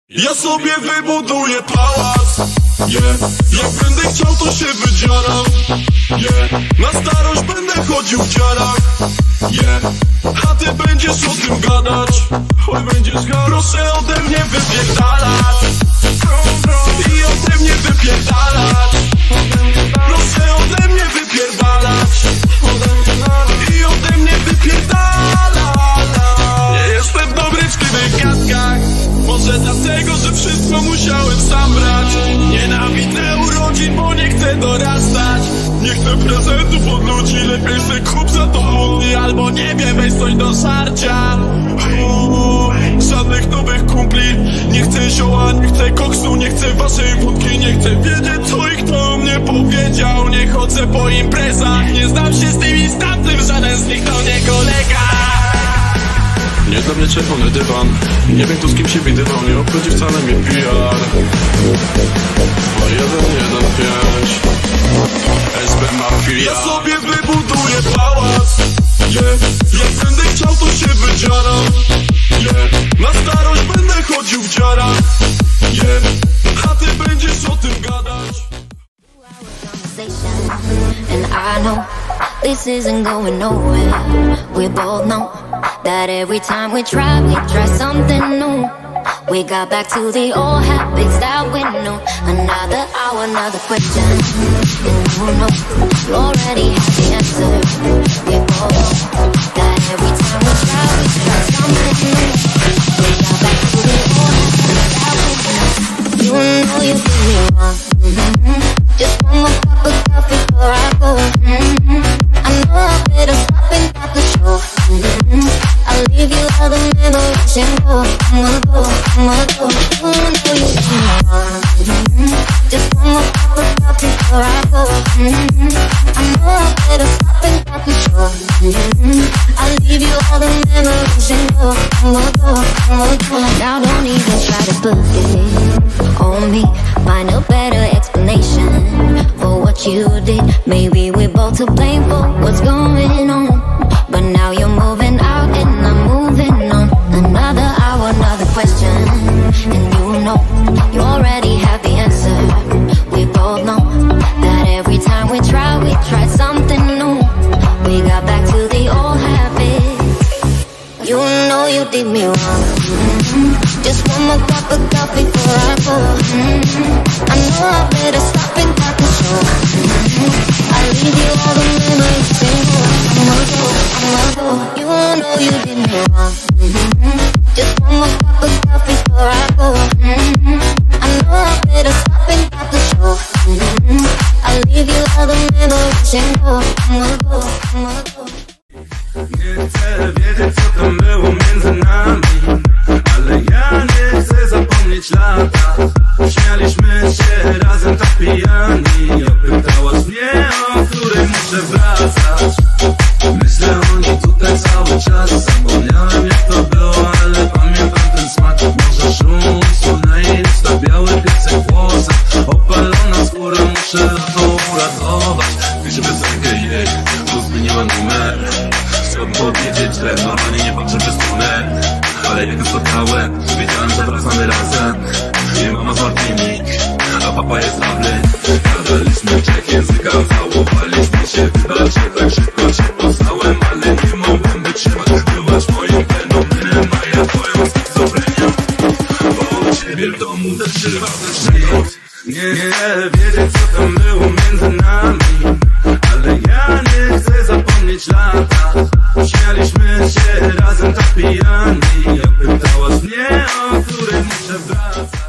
Ja sobie wybuduję pałac, jak będę chciał, to się wydzieram, na starość będę chodził w dziarach, a ty będziesz o tym gadać. Oj, będziesz gadać. Proszę ode mnie wypierdalać i ode mnie wypierdalać. Proszę ode mnie wypierdalać i ode mnie wypierdalać. Nie jestem dobry w tych gadkach, może dlatego, że wszystko musiałem sam brać. Nienawidzę urodzin, bo nie chcę dorastać. Nie chcę prezentów od ludzi, lepiej se kup za to młody, albo nie wiem, weź coś do żarcia. Żadnych nowych kumpli, nie chcę zioła, nie chcę koksu, nie chcę waszej wódki, nie chcę wiedzieć co i kto mnie powiedział. Nie chodzę po imprezach, nie znam się z tymi z tamtym, żaden z nich to nie kolega. Nie dla mnie czerwony dywan, nie wiem tu z kim się widywał, nie obchodzi wcale mnie PR. 2115 SB Mafia. Ja sobie wybuduję pałac, jak będę chciał, to się wydzieram, na starość będę chodził w dziarach, a ty będziesz o tym gadać. And I know this isn't going nowhere. We both know that every time we try something new. We got back to the old habits that we knew. Another hour, another question, and you know you already have the answer. We both know that every time we try something new. We got back to the old habits that we knew. You know you did me wrong. Just one more cup of coffee before I go. I know I better stop and stop the show. I'll leave you all the memories and go. I'ma go. You know you did me wrong. Just one more cup of coffee before I go. I know I better stop and stop the show. I'll leave you all the memories and go. I'ma go. Now don't even try to put it on me. Find a better explanation for what you did. Maybe we're both to blame for what's going on. But now you're moving out and I'm moving on. Another hour, another question, and you know you already have the answer. We both know that every time we try something new. We got back to the old habits. You know you did me wrong. Just one more cup of coffee before I go. I know I better stop and stop the show. I'll leave you all the memories and go. I'ma go. You know you did me wrong. Just one more cup of coffee before I go. I know I better stop and stop the show. I'll leave you all the memories and go. I'ma go. Nie chcę wiedzieć, co tam było między nami, ale ja nie chcę zapomnieć lata. Śmialiśmy się razem tak pijani. Pytałaś mnie, o której muszę wracać. Myślę o niej tutaj cały czas. Zapomniałem jak to było, ale pamiętam ten smak. Może szum, słona i lista, biały piesek w włosach. Opalona skóra, muszę to uratować. Piszę piosenkę jej, bo zmieniła numer. Chciałbym powiedzieć, że normalnie nie patrzę przez tunel, ale jak ją spotkałem, wiedziałem, że wracamy razem. Jej mama z Martinik, a papa jest Dublin. Gadaliśmy czech języka, całowaliśmy się, ale się tak szybko się poznałem, ale nie mogłem wytrzymać. Byłaś moim fenomenem, a ja twoją schizofrenią, bo u ciebie w domu też żywa ze szczyt. Nie chcę wiedzieć, co tam było między nami, ale ja nie chcę zapomnieć lata. Śmialiśmy się razem tak pijani. Pytałaś mnie, o której muszę wracać.